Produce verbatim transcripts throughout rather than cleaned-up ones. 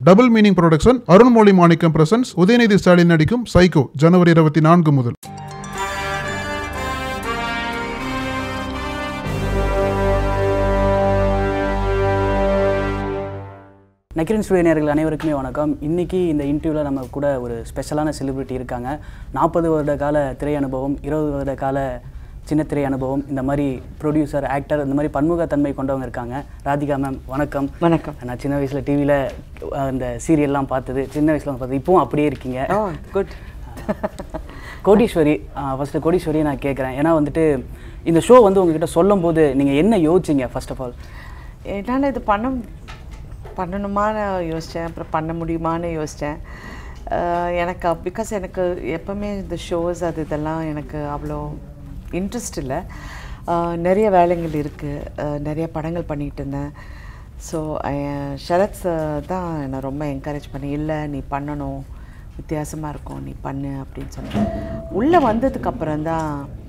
Double meaning production Arunmozhi Manickam presents Udhayanidhi Stalin நடிக்கும் psycho ஜனவரி இருபத்தி நான்கு முதல். நக்கீரன் ஸ்டுடியோ நேயர்கள் அனைவருக்குமே வணக்கம். இன்றைக்கி இந்த இன்டர்வியூவில் நம்ம கூட ஒரு ஸ்பெஷலான செலிபிரிட்டி இருக்காங்க. நாற்பது வருட கால திரை அனுபவம், இருபது வருட கால சின்ன திரை அனுபவம், இந்த மாதிரி ப்ரொடியூசர், ஆக்டர், இந்த மாதிரி பன்முகத்தன்மை கொண்டவங்க இருக்காங்க. ராதிகா மேம் வணக்கம். வணக்கம். நான் சின்ன வயசில் டிவியில் அந்த சீரியல்லாம் பார்த்தது, சின்ன வயசில் பார்த்தது, இப்போவும் அப்படியே இருக்கீங்க. குட். கோடீஸ்வரி, ஃபஸ்ட்டு கோடீஸ்வரியை நான் கேட்குறேன். ஏன்னா வந்துட்டு இந்த ஷோ வந்து உங்ககிட்ட சொல்லும் போது நீங்கள் என்ன யோசிச்சிங்க? ஃபர்ஸ்ட் ஆஃப் ஆல் என்னால் இது பண்ண பண்ணணுமான்னு யோசித்தேன், அப்புறம் பண்ண முடியுமான்னு யோசித்தேன். எனக்கு பிகாஸ் எனக்கு எப்போவுமே இந்த ஷோஸ் அது இதெல்லாம் எனக்கு அவ்வளோ இன்ட்ரெஸ்ட் இல்லை. நிறைய வேலைகள் இருக்குது, நிறைய படங்கள் பண்ணிகிட்டு இருந்தேன். ஸோ ஷரத் தான் என்னை ரொம்ப என்கரேஜ் பண்ணி, இல்லை நீ பண்ணணும், வித்தியாசமாக இருக்கும், நீ பண்ணு அப்படின்னு சொன்னேன். உள்ளே வந்ததுக்கப்புறம் தான்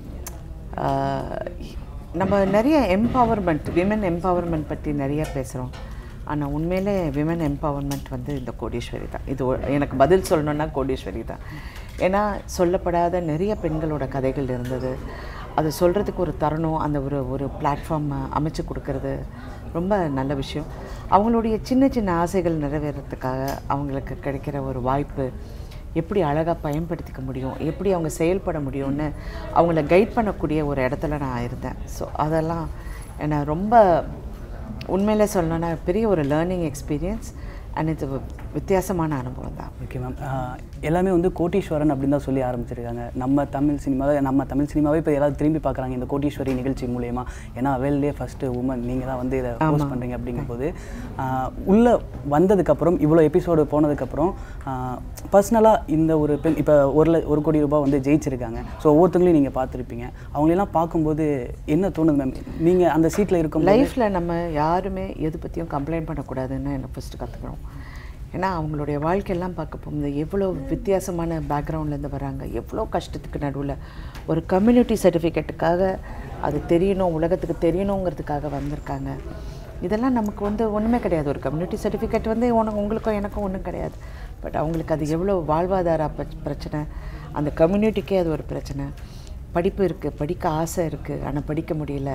நம்ம நிறைய எம்பவர்மெண்ட், விமன் எம்பவர்மெண்ட் பற்றி நிறைய பேசுகிறோம். ஆனால் உண்மையிலே விமன் எம்பவர்மெண்ட் வந்து இந்த கோடீஸ்வரி தான். இது எனக்கு பதில் சொல்லணுன்னா கோடீஸ்வரி தான். ஏன்னா சொல்லப்படாத நிறைய பெண்களோட கதைகள் இருந்தது. அது சொல்கிறதுக்கு ஒரு தருணம், அந்த ஒரு ஒரு பிளாட்ஃபார்ம் அமைச்சு கொடுக்கறது ரொம்ப நல்ல விஷயம். அவங்களுடைய சின்ன சின்ன ஆசைகள் நிறைவேறத்துக்காக அவங்களுக்கு கிடைக்கிற ஒரு வாய்ப்பு எப்படி அழகாக பயன்படுத்திக்க முடியும், எப்படி அவங்க செயல்பட முடியும்னு அவங்கள கைட் பண்ணக்கூடிய ஒரு இடத்துல நான் இருந்தேன். ஸோ அதெல்லாம் என்னை ரொம்ப உண்மையிலே சொல்லணுன்னா பெரிய ஒரு லேர்னிங் எக்ஸ்பீரியன்ஸ் அண்ட் இது வித்தியாசமான அனுபவம் தான். ஓகே மேம், எல்லாமே வந்து கோடீஸ்வரன் அப்படின்னு தான் சொல்லி ஆரம்பிச்சிருக்காங்க. நம்ம தமிழ் சினிமாவை நம்ம தமிழ் சினிமாவே இப்போ எல்லாரும் திரும்பி பார்க்குறாங்க இந்த கோடீஸ்வரி நிகழ்ச்சி மூலயமா. ஏன்னா வேல்டே ஃபஸ்ட்டு உமன் நீங்கள் தான் வந்து இதை ஹோஸ்ட் பண்ணுறீங்க. அப்படிங்கும்போது உள்ளே வந்ததுக்கப்புறம் இவ்வளோ எபிசோடு போனதுக்கப்புறம் பர்சனலாக இந்த ஒரு பெண் இப்போ ஒரு ஒரு கோடி ரூபாய் வந்து ஜெயிச்சிருக்காங்க. ஸோ ஒவ்வொருத்தங்களையும் நீங்கள் பார்த்துருப்பீங்க. அவங்களெல்லாம் பார்க்கும்போது என்ன தோணுது மேம்? நீங்கள் அந்த சீட்டில் இருக்கும் லைஃப்பில் நம்ம யாருமே எது பற்றியும் கம்ப்ளைண்ட் பண்ணக்கூடாதுன்னு எனக்கு ஃபஸ்ட்டு கற்றுக்கணும். ஏன்னா அவங்களுடைய வாழ்க்கையெல்லாம் பார்க்க போகும்போது எவ்வளோ வித்தியாசமான பேக்ரவுண்ட்லேருந்து வராங்க, எவ்வளோ கஷ்டத்துக்கு நடுவில் ஒரு கம்யூனிட்டி சர்டிஃபிகேட்டுக்காக அது தெரியணும், உலகத்துக்கு தெரியணுங்கிறதுக்காக வந்திருக்காங்க. இதெல்லாம் நமக்கு வந்து ஒன்றுமே கிடையாது. ஒரு கம்யூனிட்டி சர்டிஃபிகேட் வந்து உனக்கு உங்களுக்கும் எனக்கும் ஒன்றும் கிடையாது. பட் அவங்களுக்கு அது எவ்வளோ வாழ்வாதார பிரச்சனை, அந்த கம்யூனிட்டிக்கே அது ஒரு பிரச்சனை. படிப்பு இருக்குது, படிக்க ஆசை இருக்குது, ஆனால் படிக்க முடியல.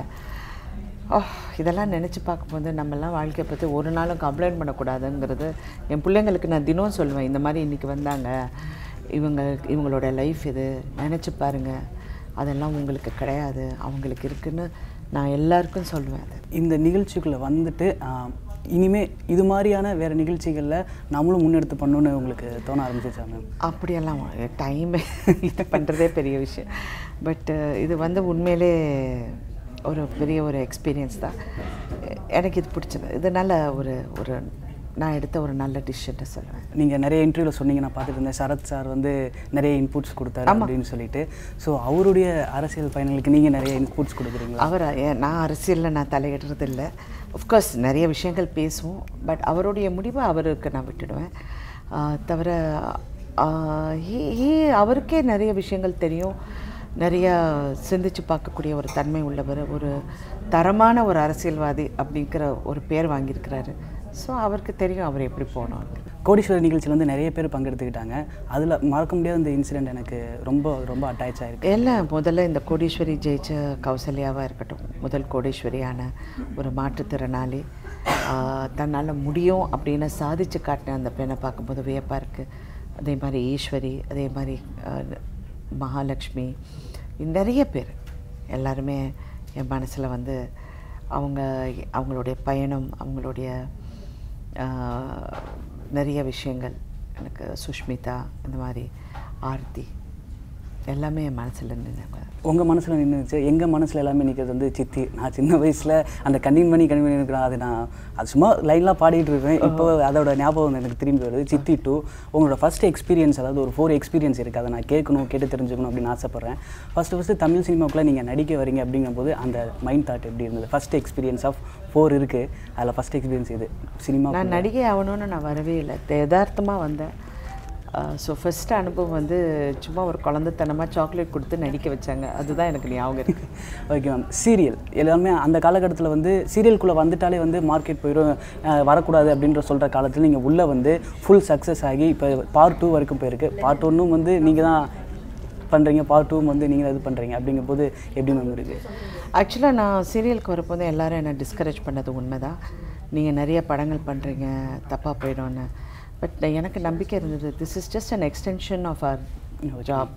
ஓ, இதெல்லாம் நினச்சி பார்க்கும்போது நம்மெல்லாம் வாழ்க்கையை பற்றி ஒரு நாளும் கம்ப்ளைண்ட் பண்ணக்கூடாதுங்கிறது என் பிள்ளைங்களுக்கு நான் தினம் சொல்லுவேன். இந்த மாதிரி இன்றைக்கி வந்தாங்க, இவங்க இவங்களோட லைஃப் இது, நினச்சி பாருங்கள், அதெல்லாம் உங்களுக்கு கிடையாது, அவங்களுக்கு இருக்குதுன்னு நான் எல்லாருக்கும் சொல்லுவேன். அது இந்த நிகழ்ச்சிக்குள்ளே வந்துட்டு இனிமேல் இது மாதிரியான வேறு நிகழ்ச்சிகளில் நம்மளும் முன்னெடுத்து பண்ணணுன்னு உங்களுக்கு தோண ஆரம்பிச்சிச்சா மேம்? அப்படியெல்லாம் டைமே இது பண்ணுறதே பெரிய விஷயம். பட்டு இது வந்து உண்மையிலே ஒரு பெரிய ஒரு எக்ஸ்பீரியன்ஸ் தான். எனக்கு இது பிடிச்சது. இது நல்ல ஒரு ஒரு நான் எடுத்த ஒரு நல்ல டிசிஷன் சொல்லுவேன். நீங்கள் நிறைய இன்டர்வியூவில் சொன்னீங்க, நான் பார்த்துட்டு இருந்தேன். சரத் சார் வந்து நிறைய இன்புட்ஸ் கொடுத்தாரு அப்படின்னு சொல்லிட்டு. ஸோ அவருடைய அரசியல் பயணங்களுக்கு நீங்கள் நிறைய இன்புட்ஸ் கொடுக்குறீங்களா? அவர் நான் அரசியலில் நான் தலையிடுறது இல்லை. அஃப்கோர்ஸ் நிறைய விஷயங்கள் பேசுவோம், பட் அவருடைய முடிவை அவருக்கு நான் விட்டுடுவேன். தவிர அவருக்கே நிறைய விஷயங்கள் தெரியும், நிறையா சிந்திச்சு பார்க்கக்கூடிய ஒரு தன்மை உள்ளவர், ஒரு தரமான ஒரு அரசியல்வாதி அப்படிங்கிற ஒரு பேர் வாங்கியிருக்கிறாரு. ஸோ அவருக்கு தெரியும் அவர் எப்படி போனோம். கோடீஸ்வரி நிகழ்ச்சியில் வந்து நிறைய பேர் பங்கெடுத்துக்கிட்டாங்க. அதில் மறக்க முடியாத இந்த இன்சிடெண்ட் எனக்கு ரொம்ப ரொம்ப அட்டாச் ஆகிருக்கு. எல்லாம் முதல்ல இந்த கோடீஸ்வரி ஜெயிச்ச கௌசல்யாவாக இருக்கட்டும், முதல் கோடீஸ்வரியான ஒரு மாற்றுத்திறனாளி, தன்னால் முடியும் அப்படின்னு சாதிச்சு காட்டின அந்த பெண்ணை பார்க்கும்போது வியப்பாக இருக்குது. அதே மாதிரி ஈஸ்வரி, அதே மாதிரி மகாலட்சுமி, நிறைய பேர் எல்லாருமே என் மனசில் வந்து அவங்க அவங்களுடைய பயணம், அவங்களுடைய நிறைய விஷயங்கள் எனக்கு, சுஷ்மிதா, இந்த மாதிரி ஆர்த்தி எல்லாமே என் மனசில் நின்றுங்க. உங்கள் மனசில் நின்றுச்சு. எங்கள் மனசில் எல்லாமே நிற்கிறது வந்து சித்தி. நான் சின்ன வயசில் அந்த கண்ணின் மணி கண்ணின் மணி இருக்கிறேன், அது நான் அது சும்மா லைன்லாம் பாடிட்டு இருப்பேன். இப்போ அதோட ஞாபகம் எனக்கு திரும்பி வருது. சித்தி டூ உங்களோட ஃபஸ்ட் எக்ஸ்பீரியன்ஸ், அதாவது ஒரு ஃபோர் எக்ஸ்பீரியன்ஸ் இருக்குது, அதை நான் கேட்கணும், கேட்டு தெரிஞ்சுக்கணும் அப்படின்னு ஆசைப்பட்றேன். ஃபஸ்ட்டு ஃபஸ்ட்டு தமிழ் சினிமாவுக்குள்ளே நீங்கள் நடிக்க வரீங்க அப்படிங்கும்போது அந்த மைண்ட் தாட் எப்படி இருந்தது? ஃபஸ்ட் எக்ஸ்பீரியன்ஸ் ஆஃப் ஃபோர் இருக்குது, அதில் ஃபஸ்ட் எக்ஸ்பீரியன்ஸ் இது சினிமா. நான் நடிகை ஆகணும்னு நான் வரவே இல்லை, யதார்த்தமாக வந்தேன். ஸோ ஃபஸ்ட்டு அனுபவம் வந்து சும்மா ஒரு குழந்தைத்தனமாக சாக்லேட் கொடுத்து நடிக்க வச்சாங்க, அதுதான் எனக்கு ஞாபகம் இருக்குது. Okay ma'am. சீரியல் எல்லாமே அந்த காலகட்டத்தில் வந்து சீரியலுக்குள்ளே வந்துட்டாலே வந்து மார்க்கெட் போயிடும், வரக்கூடாது அப்படின்ற சொல்கிற காலத்தில் நீங்கள் உள்ளே வந்து ஃபுல் சக்ஸஸ் ஆகி இப்போ பார்ட் டூ வரைக்கும் போயிருக்கு. பார்ட் ஒன்றும் வந்து நீங்கள் தான் பண்ணுறீங்க, பார்ட் டூவும் வந்து நீங்கள் இது பண்ணுறீங்க. அப்படிங்கும் போது எப்படி மேம் இருக்குது? ஆக்சுவலாக நான் சீரியலுக்கு வரப்போது எல்லோரும் என்னை டிஸ்கரேஜ் பண்ணது உண்மை தான். நீங்கள் நிறைய படங்கள் பண்ணுறீங்க, தப்பாக போயிடும்னு. பட் எனக்கு நம்பிக்கை இருந்தது, this is just an extension of our job.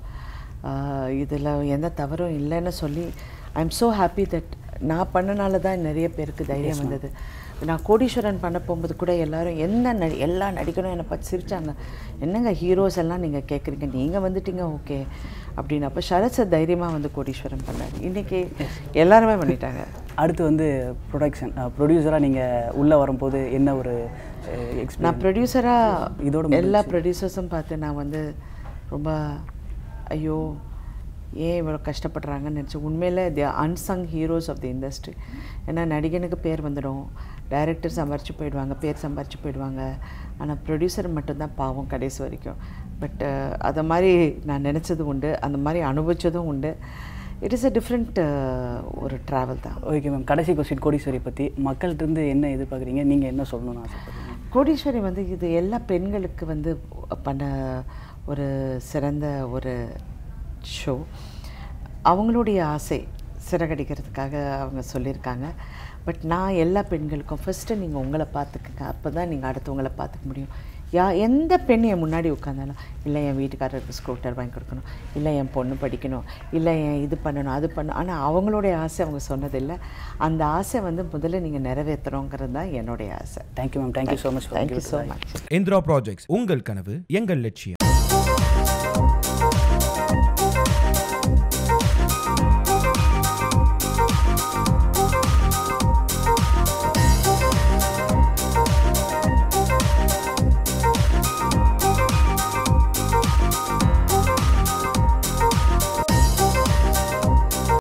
இதில் எந்த தவறும் இல்லைன்னு சொல்லி I am so happy that நான் பண்ணனால தான் நிறைய பேருக்கு தைரியம் வந்தது. நான் கோடீஸ்வரன் பண்ண போகும்போது கூட எல்லோரும் என்ன நடி எல்லா நடிகரும் என்னை பார்த்து சிரித்தாங்க, என்னங்க ஹீரோஸ் எல்லாம் நீங்கள் கேட்குறீங்க, நீங்கள் வந்துட்டீங்க ஓகே அப்படின்னு. அப்போ சரத் சார் தைரியமாக வந்து கோடீஸ்வரன் பண்ணார். இன்றைக்கி எல்லாருமே பண்ணிட்டாங்க. அடுத்து வந்து ப்ரொடக்ஷன் ப்ரொடியூசராக நீங்கள் உள்ளே வரும்போது என்ன ஒரு எக்ஸ்பீரியன்ஸ்? நான் ப்ரொடியூசராக இதோட எல்லா ப்ரொடியூசர்ஸும் பார்த்து நான் வந்து ரொம்ப ஐயோ ஏன் இவ்வளோ கஷ்டப்படுறாங்கன்னு நினச்சேன். உண்மையில் the unsung heroes of the industry. ஏன்னா நடிகனுக்கு பேர் வந்துடும், டைரக்டர் சம்பாரிச்சு போயிடுவாங்க, பேர் சம்பாரிச்சு போயிடுவாங்க. ஆனால் ப்ரொடியூசர் மட்டும்தான் பாவம் கடைசி வரைக்கும். பட் அதை மாதிரி நான் நினச்சது உண்டு, அந்த மாதிரி அனுபவித்ததும் உண்டு. இட் இஸ் அ டிஃப்ரெண்ட் ஒரு ட்ராவல் தான். Okay ma'am. கடைசி கொஸ்டின், கோடீஸ்வரி பற்றி மக்கள்கிட்டருந்து என்ன எதிர்பார்க்குறீங்க, நீங்கள் என்ன சொல்லணும்னு ஆசைப்படுறீங்க? கோடீஸ்வரி வந்து இது எல்லா பெண்களுக்கு வந்து பண்ண ஒரு சிறந்த ஒரு ஷோ. அவங்களுடைய ஆசை சிறகடிக்கிறதுக்காக அவங்க சொல்லியிருக்காங்க. பட் நான் எல்லா பெண்களுக்கும் ஃபஸ்ட்டு நீங்கள் உங்களை பார்த்துக்குங்க, அப்போ தான் நீங்கள் அடுத்தவங்களை பார்த்துக்க முடியும். யா எந்த பெண் என் முன்னாடி உட்காந்தாலும், இல்லை என் வீட்டுக்காரருக்கு ஸ்கூட்டர் வாங்கி கொடுக்கணும், இல்லை என் பொண்ணு படிக்கணும், இல்லை என் இது பண்ணணும் அது பண்ணணும், ஆனால் அவங்களுடைய ஆசை அவங்க சொன்னதில்லை. அந்த ஆசை வந்து முதல்ல நீங்கள் நிறைவேற்றுறோங்கிறது தான் என்னுடைய ஆசை. Thank you ma'am. Thank you so much. Thank you so much. Indira projects, உங்கள் கனவு எங்கள் லட்சியம்.